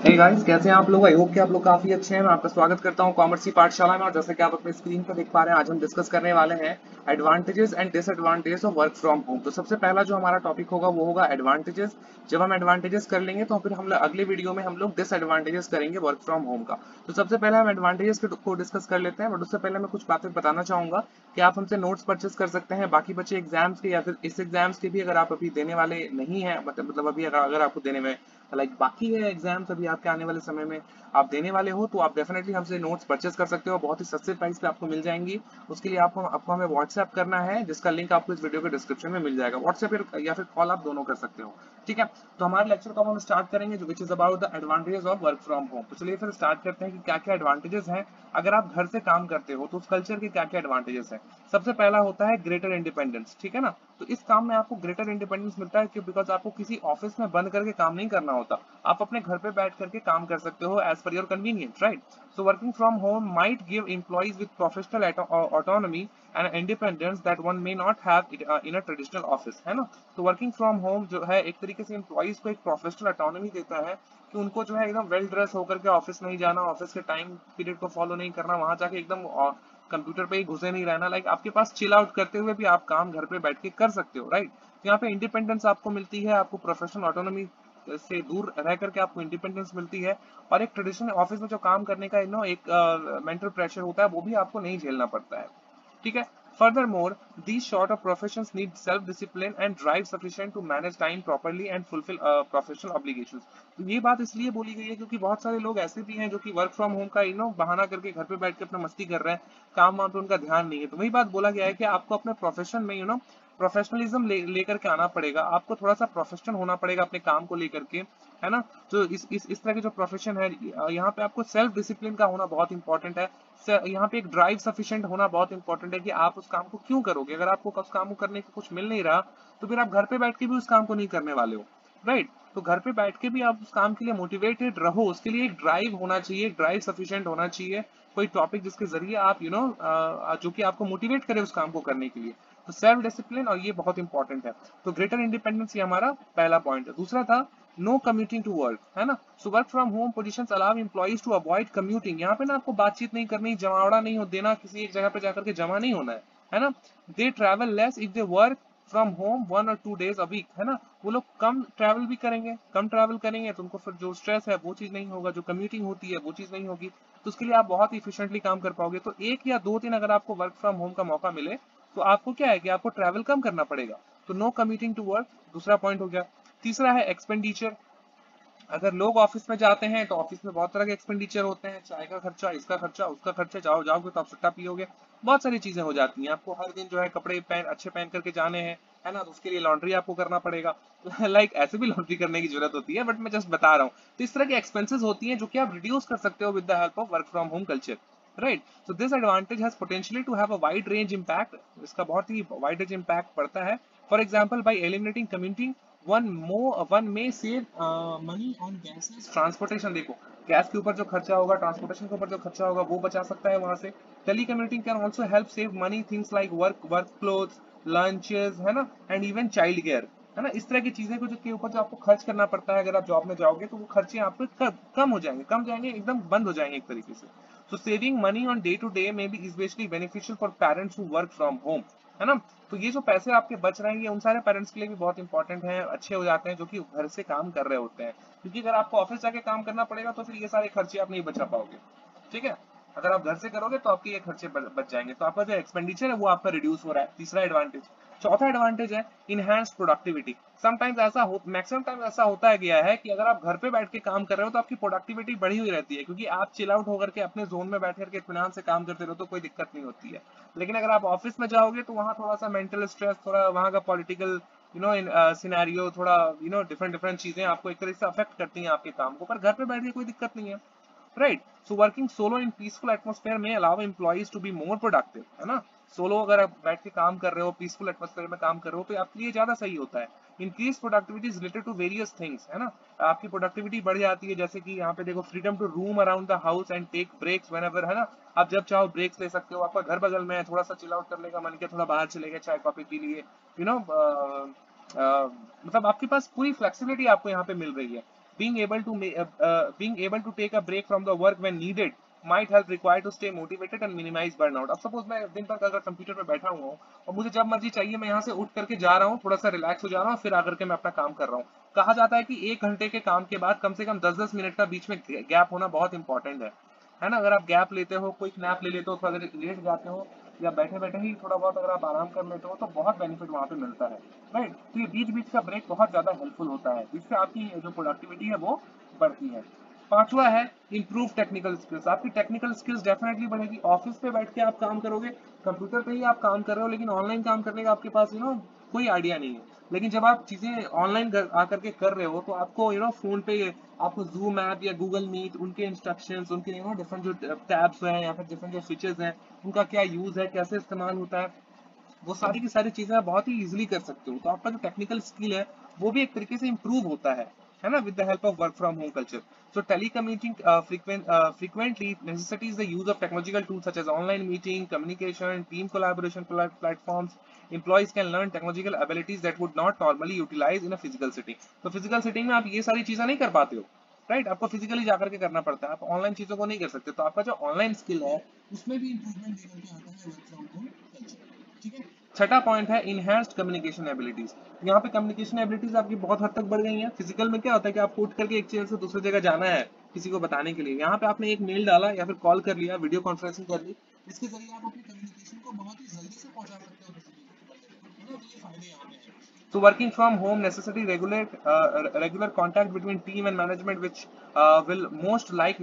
Hey guys, कैसे हैं आप लोग। आई होप कि आप लोग काफी अच्छे हैं। मैं आपका स्वागत करता हूं कॉमर्स की पाठशाला में। और जैसे कि आप अपने स्क्रीन पर देख पा रहे हैं, आज हम डिस्कस करने वाले हैं advantages and disadvantages of work from होम। तो सबसे पहला जो हमारा टॉपिक होगा वो होगा एडवांटेजेस। जब हम एडवांटेजेस कर लेंगे तो फिर हम अगले वीडियो में हम लोग डिसएडवांटेजेस करेंगे वर्क फ्रॉम होम का। तो सबसे पहले हम एडवांटेजेस को डिस्कस कर लेते हैं, बट उससे पहले मैं कुछ बातें बताना चाहूंगा कि आप हमसे नोट्स परचेस कर सकते हैं बाकी बचे एग्जाम्स के या फिर इस एग्जाम्स के भी, अगर आप अभी देने वाले नहीं है, मतलब अभी अगर आपको देने में बाकी है एग्जाम्स अभी आपके आने वाले समय में आप देने वाले हो, तो आप डेफिनेटली हमसे नोट्स परचेस कर सकते हो। बहुत ही सस्ते प्राइस पे आपको मिल जाएंगी। उसके लिए आपको हमें व्हाट्सएप करना है, जिसका लिंक आपको इस वीडियो के डिस्क्रिप्शन में मिल जाएगा। व्हाट्सएप या फिर कॉल आप दोनों कर सकते हो। ठीक है, तो हमारे लेक्चर को हम स्टार्ट करेंगे जो which is about the advantages of work from होम। तो चलिए फिर स्टार्ट करते हैं कि क्या क्या एडवांटेजेस हैं अगर आप घर से काम करते हो, तो उस कल्चर के क्या क्या एडवांटेजेस हैं। सबसे पहला होता है ग्रेटर इंडिपेंडेंस। ठीक है ना, तो इस काम में आपको ग्रेटर इंडिपेंडेंस मिलता है बिकॉज आपको किसी ऑफिस में बंद करके काम नहीं करना होता। आप अपने घर पे बैठ करके काम कर सकते हो as per your convenience, right. So working from home might give employees with professional autonomy and independence that one may not have in a traditional office, है ना। तो working from home जो है एक तरीके से employees को एक professional autonomy देता है कि उनको जो है एकदम वेल ड्रेस होकर के ऑफिस नहीं जाना, ऑफिस के टाइम पीरियड को फॉलो नहीं करना, वहां जाके एकदम कंप्यूटर पे ही घुसे नहीं रहना। आपके पास चिल आउट करते हुए भी आप काम घर पे बैठ के कर सकते हो, राइट। तो यहाँ पे इंडिपेंडेंस आपको मिलती है, आपको प्रोफेशनल ऑटोनॉमी से दूर रह करके आपको इंडिपेंडेंस मिलती है। और एक ट्रेडिशनल ऑफिस में जो काम करने का एक मेंटल प्रेशर होता है वो भी आपको नहीं झेलना पड़ता है। ठीक है। Furthermore, these shorter professions need self-discipline and drive sufficient to manage time properly and fulfill professional obligations. तो ये बात इसलिए बोली गई है क्योंकि बहुत सारे लोग ऐसे भी हैं जो कि वर्क फ्रॉम होम का बहाना करके घर पे बैठ के अपना मस्ती कर रहे हैं, काम वाम पे उनका ध्यान नहीं है। तो वही बात बोला गया है कि आपको अपने प्रोफेशन में प्रोफेशनलिज्म लेकर के आना पड़ेगा, आपको थोड़ा सा प्रोफेशनल होना पड़ेगा अपने काम को लेकर के, है ना। तो इस तरह के जो प्रोफेशन है, यहाँ पे आपको सेल्फ डिसिप्लिन का होना बहुत इंपॉर्टेंट है। यहाँ पे एक ड्राइव सफिशिएंट होना बहुत इंपॉर्टेंट है कि आप उस काम को क्यों करोगे। अगर आपको उस काम को करने को कुछ मिल नहीं रहा तो फिर आप घर पे बैठ के भी उस काम को नहीं करने वाले हो, राइट। तो घर पे बैठ के भी आप उस काम के लिए मोटिवेटेड रहो, उसके लिए एक ड्राइव होना चाहिए, एक ड्राइव सफिशिएंट होना चाहिए, कोई टॉपिक जिसके जरिए आप जो कि आपको मोटिवेट करे उस काम को करने के लिए। तो सेल्फ डिसिप्लिन, और ये बहुत इंपॉर्टेंट है। तो ग्रेटर इंडिपेंडेंस ये हमारा पहला पॉइंट है। दूसरा था नो कम्यूटिंग टू वर्क, है ना। So work from home positions allow employees to avoid commuting. यहाँ पे ना आपको बातचीत नहीं करनी, जमावड़ा नहीं हो देना, किसी एक जगह पे जाकर के जमा नहीं होना है ना। They travel less if they work from home 1 और 2 days अ वीक, है ना। वो लोग कम ट्रैवल भी करेंगे, कम ट्रैवल करेंगे तो उनको फिर जो स्ट्रेस है वो चीज नहीं होगा, जो कम्यूटिंग होती है वो चीज नहीं होगी। तो उसके लिए आप बहुत इफिशिएंटली काम कर पाओगे। तो 1 या 2 दिन अगर आपको वर्क फ्रॉम होम का मौका मिले तो आपको क्या है कि आपको ट्रैवल कम करना पड़ेगा। तो नो कम्यूटिंग टू वर्क दूसरा पॉइंट हो गया। तीसरा है एक्सपेंडिचर। अगर लोग ऑफिस में जाते हैं तो ऑफिस में बहुत तरह के एक्सपेंडिचर होते हैं, चाय का खर्चा, इसका खर्चा, उसका खर्चा, जाओगे तो आप सट्टा पियोगे, बहुत सारी चीजें हो जाती हैं। आपको हर दिन जो है कपड़े अच्छे पहन करके जाने हैं, है ना। तो उसके लिए लॉन्ड्री आपको करना पड़ेगा। ऐसे भी लॉन्ड्री करने की जरूरत होती है, बट मैं जस्ट बता रहा हूँ। तो इस तरह की एक्सपेंसेस होती हैं जो कि आप रिड्यूस कर सकते हो with the help of work from home culture, right. So this advantage has potentially to have a wide range impact. इसका बहुत ही वाइड रेंज इम्पैक्ट पड़ता है। For example, by eliminating commuting one may save money on gases transportation. देखो, gas के ऊपर जो खर्चा होगा, ट्रांसपोर्टेशन के ऊपर जो खर्चा होगा, वो बचा सकता है वहां से। Telecommuting can also help save money things like work clothes, lunches, है ना, एंड इवन चाइल्ड केयर, है ना। इस तरह की चीजें को जो के ऊपर जो आपको खर्च करना पड़ता है अगर आप जॉब में जाओगे, तो वो खर्चे आपके कम हो जाएंगे, कम जाएंगे, एकदम बंद हो जाएंगे एक तरीके से। So saving money on day to day may be especially beneficial for parents who work from home, है ना। तो ये जो पैसे आपके बच रहे हैं ये उन सारे पेरेंट्स के लिए भी बहुत इंपॉर्टेंट है, अच्छे हो जाते हैं जो कि घर से काम कर रहे होते हैं। क्योंकि अगर आपको ऑफिस जाके काम करना पड़ेगा तो फिर ये सारे खर्चे आप नहीं बचा पाओगे। ठीक है, अगर आप घर से करोगे तो आपके ये खर्चे बच जाएंगे, तो आपका जो एक्सपेंडिचर है वो आपका रिड्यूस हो रहा है। तीसरा एडवांटेज। चौथा एडवांटेज है enhance productivity. Sometimes maximum time ऐसा होता है गया है कि अगर आप घर पे बैठ के काम कर रहे हो तो आपकी प्रोडक्टिविटी बढ़ी हुई रहती है, क्योंकि आप चिल आउट होकर के अपने जोन में बैठ करके इत्मीनान से काम करते रहो तो कोई दिक्कत नहीं होती है। लेकिन अगर आप ऑफिस में जाओगे तो वहाँ थोड़ा सा मेंटल स्ट्रेस, थोड़ा वहाँ का पॉलिटिकल सिनेरियो, थोड़ा डिफरेंट डिफरेंट चीजें आपको एक तरह से अफेक्ट करती हैं आपके काम को। पर घर पे बैठ के कोई दिक्कत नहीं है, right. So working solo in peaceful atmosphere में allow employees to be more productive, है ना। सोलो अगर आप बैठ के काम कर रहे हो, पीसफुल एटमोस्फेयर में काम कर रहे हो, तो आपके लिए ज्यादा सही होता है। Increase productivity is related to various things, है ना। आपकी प्रोडक्टिविटी बढ़ जाती है, जैसे कि यहाँ पे देखो, freedom to roam around the house and take breaks whenever, है ना। आप जब चाहो ब्रेक्स ले सकते हो, आपका घर बगल में है, थोड़ा सा चिल आउट करने का मन किया, थोड़ा बाहर चले गए, चाय कॉफी पी लिए, यू नो मतलब आपके पास पूरी फ्लेक्सिबिलिटी आपको यहाँ पे मिल रही है। being able to take a break from the work when needed might help required to stay motivated and minimize burnout. अब सपोज मैं दिन भर अगर कंप्यूटर पे बैठा हुआ हूँ और मुझे जब मर्जी चाहिए मैं यहाँ से उठ करके जा रहा हूँ, थोड़ा सा रिलैक्स हो जा रहा हूँ, फिर आकर के मैं अपना काम कर रहा हूँ। कहा जाता है कि 1 घंटे के काम के बाद कम से कम 10-10 मिनट का बीच में गैप होना बहुत इंपॉर्टेंट है ना। अगर आप गैप लेते हो, कोई नैप ले लेते हो, थोड़ा देर लेट जाते हो या बैठे बैठे ही थोड़ा बहुत अगर आप आराम कर लेते हो तो बहुत बेनिफिट वहाँ पे मिलता है, राइट। तो ये बीच बीच का ब्रेक बहुत ज्यादा हेल्पफुल होता है, जिससे आपकी जो प्रोडक्टिविटी है वो बढ़ती है। पांचवा है इंप्रूव टेक्निकल स्किल्स। आपकी टेक्निकल स्किल्स डेफिनेटली बढ़ेगी। ऑफिस पे बैठ के आप काम करोगे, कंप्यूटर पे ही आप काम कर रहे हो, लेकिन ऑनलाइन काम करने का आपके पास कोई आइडिया नहीं है। लेकिन जब आप चीजें ऑनलाइन आकर के कर रहे हो तो आपको फोन पे आपको जूम ऐप या गूगल मीट, उनके इंस्ट्रक्शंस, उनके डिफरेंट जो टैब्स हैं या फिर डिफरेंट जो स्विचेस हैं, उनका क्या यूज है, कैसे इस्तेमाल होता है, वो सारी की सारी चीजें आप बहुत ही इजीली कर सकते हो। तो आपका जो टेक्निकल स्किल है वो भी एक तरीके से इंप्रूव होता है ना, with the help of work from home culture. So telecommuting frequently necessitates the use of technological tools such as online meeting, communication, team collaboration platforms. Employees can learn technological abilities that would not normally utilize in a physical setting. तो physical setting में आप ये सारी चीजें नहीं कर पाते हो, राइट। आपको फिजिकली जाकर के करना पड़ता है, आप ऑनलाइन चीजों को नहीं कर सकते। तो आपका जो ऑनलाइन स्किल है उसमें भी इंप्रूवमेंट लेकर के आता है वर्क फ्रॉम होम कल्चर, ठीक है। छठा पॉइंट है इनहेंस्ड कम्युनिकेशन एबिलिटीज। यहाँ पे कम्युनिकेशन एबिलिटीज आपकी बहुत हद तक बढ़ गई हैं। फिजिकल में क्या होता है कि आपको उठ करके एक जगह से दूसरी जगह जाना है किसी को बताने के लिए, यहाँ पे आपने एक मेल डाला या फिर कॉल कर लिया, वीडियो कॉन्फ्रेंसिंग कर ली, इसके जरिए आप अपनी कम्युनिकेशन को बहुत ही जल्दी से पहुंचा सकते हो किसी को, है ना। तो ये फायदे यहाँ पे हैं। So working from home necessity regular contact between team and management, which will most like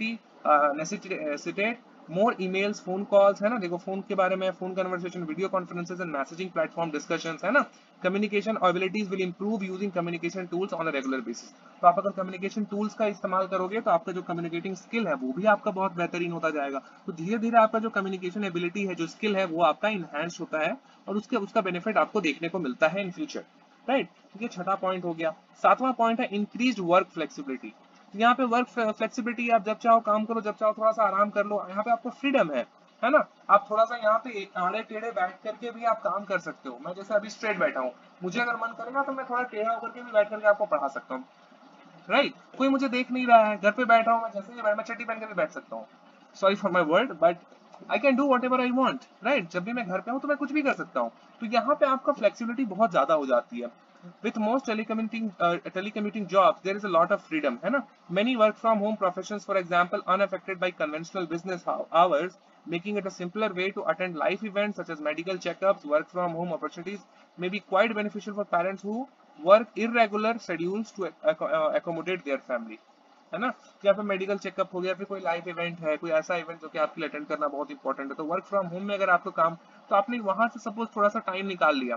necessitate more emails, phone calls, है ना। देखो फोन के बारे में, phone conversation, video conferences and messaging platform discussions, है ना। Communication abilities will improve using communication tools on a regular basis. तो आप अगर कम्युनिकेशन टूल्स का इस्तेमाल करोगे तो आपका जो कम्युनिकेटिंग स्किल है वो भी आपका बहुत बेहतरीन होता जाएगा। तो धीरे धीरे आपका जो कम्युनिकेशन एबिलिटी है, जो स्किल है, वो आपका इनहेंस होता है और उसका बेनिफिट आपको देखने को मिलता है इन फ्यूचर, राइट। ये छठा पॉइंट हो गया। सातवां पॉइंट है इंक्रीज वर्क फ्लेक्सिबिलिटी। यहाँ पे वर्क फ्लेक्सिबिलिटी, आप जब चाहो काम करो, जब चाहो थोड़ा सा आराम कर लो, यहाँ पे आपको फ्रीडम है ना। आप थोड़ा सा यहाँ पे आड़े टेढ़े बैठ करके भी आप काम कर सकते हो। मैं जैसे अभी स्ट्रेट बैठा हूँ, मुझे अगर मन करेगा तो मैं थोड़ा टेढ़ा होकर के भी बैठ करके आपको पढ़ा सकता हूँ, राइट। कोई मुझे देख नहीं रहा है, घर पे बैठा हूँ, मैं जैसे ही मैं चड्डी पहन के भी बैठ सकता हूँ, sorry for my word, but I can do whatever I want, right. जब भी मैं घर पे हूँ तो मैं कुछ भी कर सकता हूँ। तो यहाँ पे आपका फ्लेक्सिबिलिटी बहुत ज्यादा हो जाती है। With most telecommuting jobs, there is a lot of freedom, है ना। Many work from home professions, for example, unaffected by conventional business hours, making it a simpler way to attend life events such as medical checkups. Work from home opportunities may be quite beneficial for parents who work irregular schedules to accommodate their family, है ना। या फिर medical checkup हो गया, फिर कोई live event है, कोई ऐसा इवेंट जो कि आपके लिए अटेंड करना बहुत इंपॉर्टेंट है। तो वर्क फ्रॉम होम में अगर आपको काम, तो आपने वहां से सपोज थोड़ा सा टाइम निकाल लिया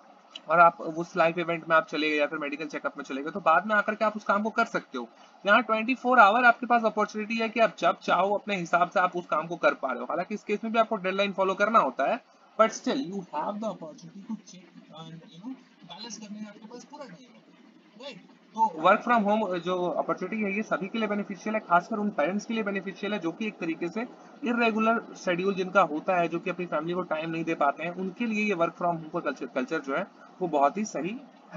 और आप उस लाइव इवेंट में आप चले गए या फिर मेडिकल चेकअप में चले गए, तो बाद में आकर के आप उस काम को कर सकते हो। यहाँ 24 आवर आपके पास अपॉर्चुनिटी है कि आप जब चाहो अपने हिसाब से आप उस काम को कर पा रहे हो। हालांकि इस केस में भी आपको डेडलाइन फॉलो करना होता है, but still you have the opportunity to check and balance करने का आपके पास पूरा टाइम है, राइट। तो वर्क फ्रॉम होम जो अपॉर्चुनिटी है ये सभी के लिए बेनिफिशियल है, खासकर उन पेरेंट्स के लिए बेनिफिशियल है जो कि एक तरीके से इरेगुलर शेड्यूल जिनका होता है, जो कि अपनी फैमिली को टाइम नहीं दे पाते हैं, उनके लिए ये वर्क फ्रॉम होम का कल्चर जो है वो बहुत ही सही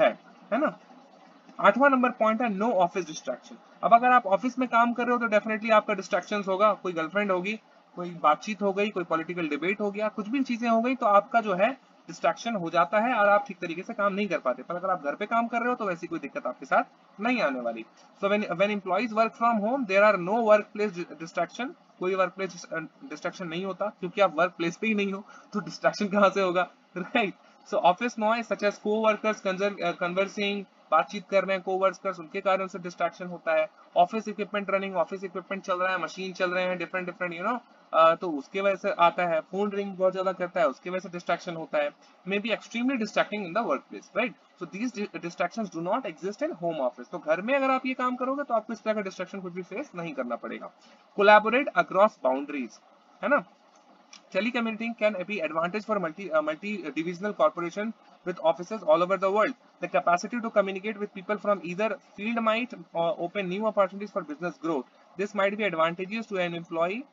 है ना। आठवां नंबर पॉइंट है नो ऑफिस डिस्ट्रैक्शन। अब अगर आप ऑफिस में काम कर रहे हो तो डेफिनेटली आपका डिस्ट्रैक्शन होगा, कोई गर्लफ्रेंड होगी, कोई बातचीत हो गई, कोई पॉलिटिकल डिबेट हो गया, कुछ भी चीजें हो गई, तो आपका जो है डिस्ट्रैक्शन हो जाता है और आप ठीक तरीके से काम नहीं कर पाते। पर अगर आप घर पे काम कर रहे हो तो वैसी कोई दिक्कत आपके साथ नहीं आने वाली। So when employees work from home there are no work place distraction. कोई वर्क प्लेस डिस्ट्रैक्शन नहीं होता, क्योंकि आप वर्क प्लेस पे ही नहीं हो, तो डिस्ट्रैक्शन कहाँ से होगा, right. So office noise such as coworkers conversing, बातचीत कर रहे हैं कोवर्कर्स, उनके कारण से डिस्ट्रैक्शन होता है। Office equipment running, office equipment चल रहा है, मशीन चल रहे हैं, डिफरेंट डिफरेंट तो उसके वजह से आता है। फोन रिंग बहुत ज्यादा करता है, उसके वजह से डिस्ट्रैक्शन होता है। May be extremely distracting in the work place, right. So these distractions do not exist in home office. तो घर में अगर आप ये काम करोगे तो आपको इस तरह का डिस्ट्रैक्शन कुछ भी फेस नहीं करना पड़ेगा। कोलैबोरेट अक्रॉस बाउंड्रीज, है ना। Telecommuting can be advantage for multi-divisional corporation with offices all over the world. The capacity to communicate with people from either field might open new opportunities for business growth. This might be advantageous to an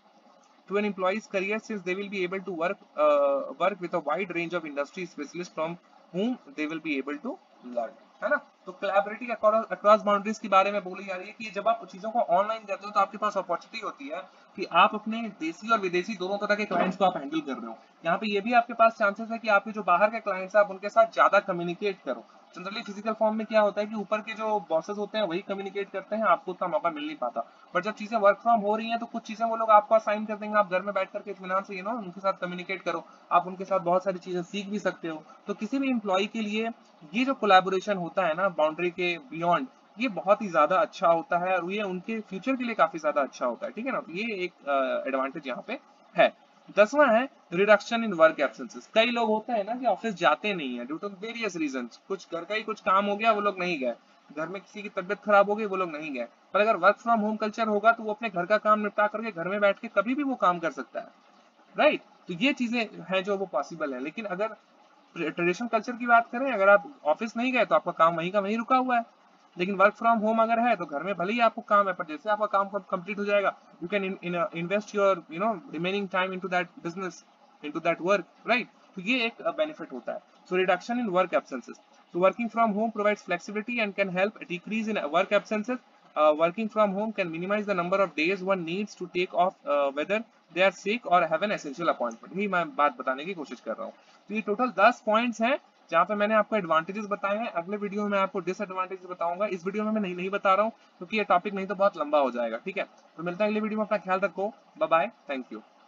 employee's career, since they will be able to work with a wide range of industry specialists from whom they will be able to learn, है ना। तो collaborating across boundaries के बारे में बोली जा रही है कि जब आप चीजों को ऑनलाइन करते हो तो आपके पास अपॉर्चुनिटी होती है कि आप अपने देसी और विदेशी दोनों तरह के क्लाइंट्स को आप हैंडल कर रहे हो। यहाँ पे ये भी आपके पास चांसेस है कि आपके जो बाहर के क्लाइंट्स हैं आप उनके साथ ज्यादा कम्युनिकेट करो। जनरली फिजिकल फॉर्म में क्या होता है कि ऊपर के जो बॉसेस होते हैं वही कम्युनिकेट करते हैं, आपको उतना मौका मिल नहीं पाता। बट जब चीजें वर्क फ्रॉम हो रही हैं तो कुछ चीजें वो लोग आपको असाइन कर देंगे, आप घर में बैठ करके इत्मीनान से उनके साथ कम्युनिकेट करो, आप उनके साथ बहुत सारी चीजें सीख भी सकते हो। तो किसी भी एम्प्लॉय के लिए ये जो कोलैबोरेशन होता है ना बाउंड्री के बियॉन्ड, ये बहुत ही ज्यादा अच्छा होता है और ये उनके फ्यूचर के लिए काफी ज्यादा अच्छा होता है, ठीक है ना। तो ये एक एडवांटेज यहाँ पे है। 10वां है रिडक्शन इन वर्क एब्सेंसेस। कई लोग होते हैं ना कि ऑफिस जाते नहीं है ड्यू टू वेरियस रीजंस, कुछ घर का ही कुछ काम हो गया वो लोग नहीं गए, घर में किसी की तबियत खराब हो गई वो लोग नहीं गए। पर अगर वर्क फ्रॉम होम कल्चर होगा तो वो अपने घर का काम निपटा करके घर में बैठ के कभी भी वो काम कर सकता है, राइट। तो ये चीजें हैं जो वो पॉसिबल है। लेकिन अगर ट्रेडिशनल कल्चर की बात करें, अगर आप ऑफिस नहीं गए तो आपका काम वहीं का वहीं रुका हुआ है। लेकिन वर्क फ्रॉम होम अगर है तो घर में भले ही आपको काम है, पर जैसे आपका काम कंप्लीट हो जाएगा you can invest your remaining time into that business, into that work, right. तो ये एक बेनिफिट होता है। So reduction in work absences, so working from home provides flexibility and can help decrease in work absences. Working from home can minimize the number of days one needs to take off, whether they are sick or have an essential appointment। यही मैं बात बताने की कोशिश कर रहा हूँ। तो ये टोटल 10 पॉइंट्स हैं जहाँ पे मैंने आपको एडवांटेजेस बताए हैं। अगले वीडियो में मैं आपको डिसएडवांटेजेस बताऊंगा। इस वीडियो में मैं नहीं बता रहा हूँ क्योंकि ये टॉपिक नहीं तो बहुत लंबा हो जाएगा, ठीक है। तो मिलता है अगले वीडियो में, अपना ख्याल रखो, बाय बाय, थैंक यू।